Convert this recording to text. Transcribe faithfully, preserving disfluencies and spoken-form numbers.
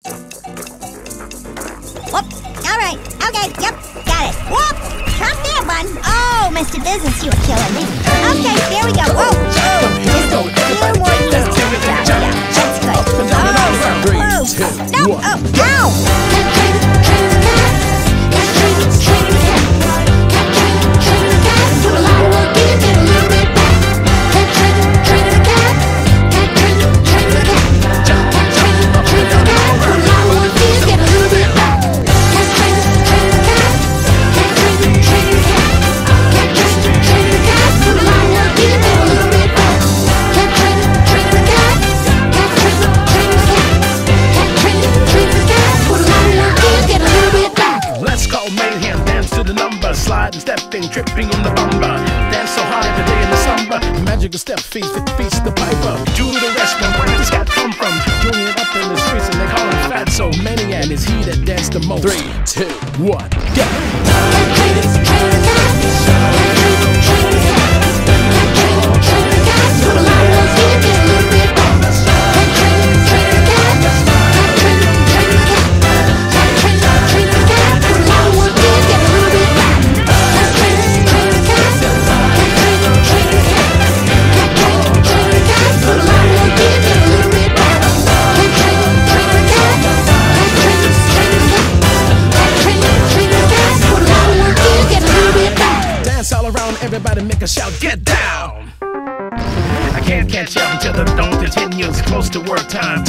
Whoop. All right. Okay. Yep. Got it. Whoop. Come there, bun. Oh, Mister Business, you were killing me. Okay. There we go. Whoa. Oh. Just a few more years to the top. Yeah. That's good. Oh. No. Oh. Ow. Sliding, stepping, tripping in the bumper. Dance so hard every day in the summer. Magical step feet, fifty feet the piper. Due to the restaurant, where did this cat come from? Doing it up in the streets and they call him fat. So many and it's he that danced the most. Three, two, one, go! Everybody make a shout, get down! I can't catch up until the dawn continues, close to work time.